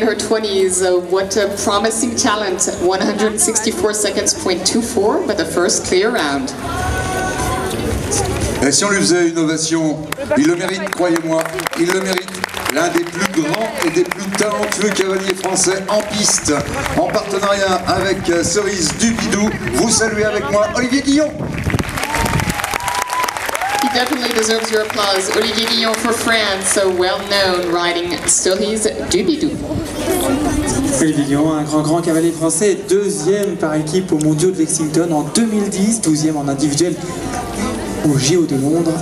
Her 20s, what a promising talent, 164 seconds, .24, but the first clear round. Et si on lui faisait une ovation, il le mérite, croyez-moi, il le mérite. L'un des plus grands et des plus talentueux cavaliers français en piste, en partenariat avec Cerise Dubidou. Vous saluez avec moi Olivier Guillon. He definitely deserves your applause. Olivier Guillon for France, so well known riding Cerise Dubidou. Olivier Guillon, un grand cavalier français, deuxième par équipe aux mondiaux de Lexington en 2010, 12e en individuel au JO de Londres.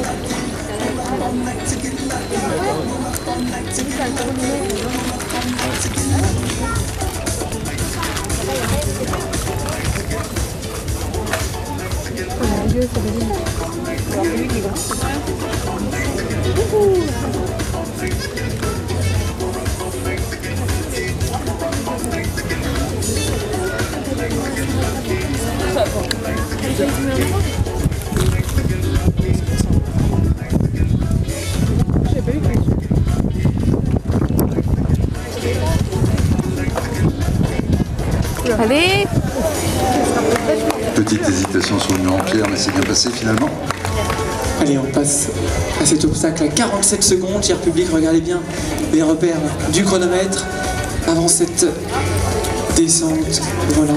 Allez. Petite hésitation sur le numéro Pierre, mais c'est bien passé finalement. Allez, on passe à cet obstacle à 47 secondes. Cher public, regardez bien les repères du chronomètre avant cette descente. Voilà.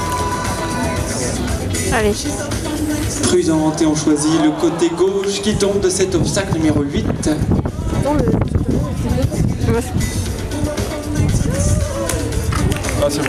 Allez. Prudente, et on choisit le côté gauche qui tombe de cet obstacle numéro 8. Ah, c'est bon.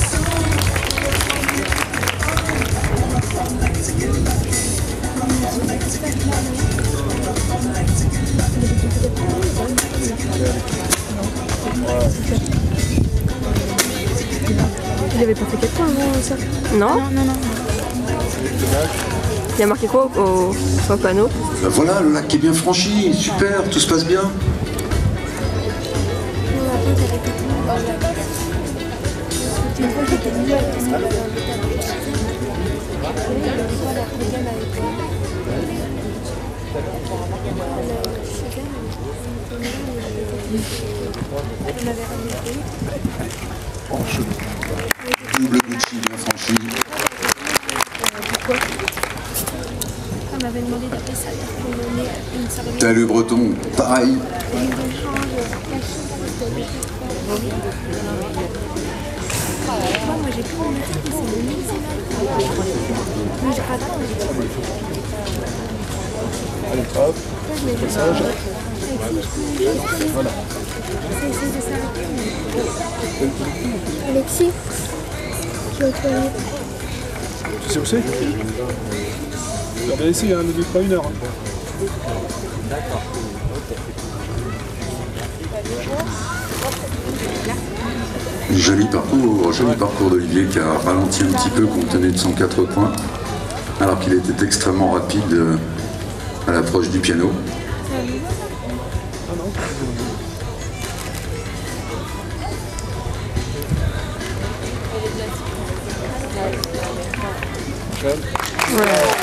Il avait pas fait 4 points avant ça? Non. Non. Il a marqué quoi au panneau? Ben voilà, le lac qui est bien franchi, super, tout se passe bien. Double Gucci bien franchi. Pourquoi? On m'avait demandé d'appeler ça pour donner une serviette. Talus breton, pareil. Moi j'ai plus mon métier, c'est le mix. Mais j'ai pas de Allez, hop, passage. Voilà. Alexis, je vais te faire. Tu sais où c'est? Regardez ici, ne dites pas 1 heure. Joli parcours d'Olivier qui a ralenti un petit peu compte tenu de son 4 points, alors qu'il était extrêmement rapide à l'approche du piano. Voilà.